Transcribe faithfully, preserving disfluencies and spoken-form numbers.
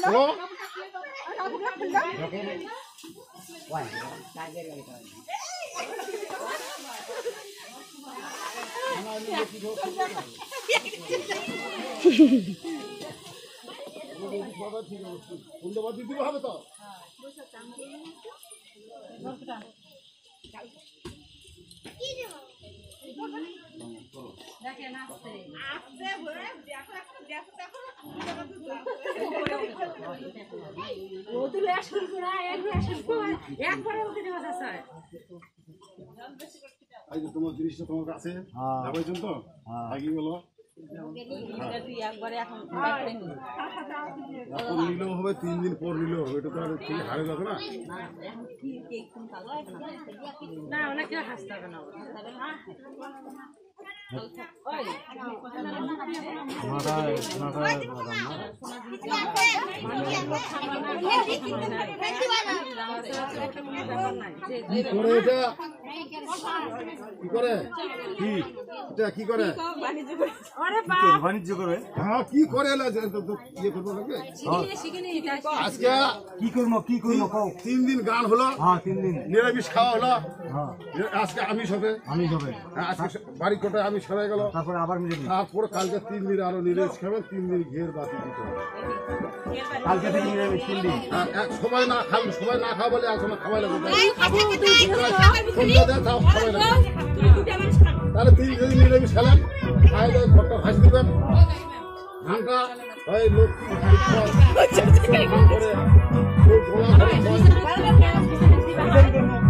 হবে তো দেখেন আসছে আসছে দেখো একটা দেখো দেখো ও তো লেশন করা এক লেশন করা একবারে ওকে দেওয়া আছে এই যে তোমার জিনিসটা তোমার কাছে যাবেন তো আগে বলো একবারে এখন এখন নিলেও হবে তিন দিন পর নিলেও হবে এটা তো আর ঠিক হারে যাবে না না অনেক কেউ হাসতে হবে না কি করে কি এটা কি করে বাণিজ্য করে হ্যাঁ কি করে ইয়ে করবো নাকি আজকে কি করবো কি করবো তিন দিন গান হলো হ্যাঁ তিন দিন নিরামিষ খাওয়া হলো হ্যাঁ আজকে আমিষ হবে আমিষ হবে আজকে বাড়ি কোটায় আমিষ হয়ে গেল তারপরে আবার নিরামিষ তারপরে কালকে তিন দিন আরো নিরামিষ খাবেন তিন দিন ঘের বাতি দিতে হবে কালকে থেকে নিরামিষ তিন দিন আর এক সময় না খাবেন সময় না খাওয়া বলে এক সময় খাওয়াই লাগবে সন্ধ্যা দেয় তাও খাওয়াই লাগবে তাহলে তিন দিন নিরামিষ খেলেন খাই দেয় ঘরটা ভাস দিবেন ধানটা ওই লক্ষ্মী করে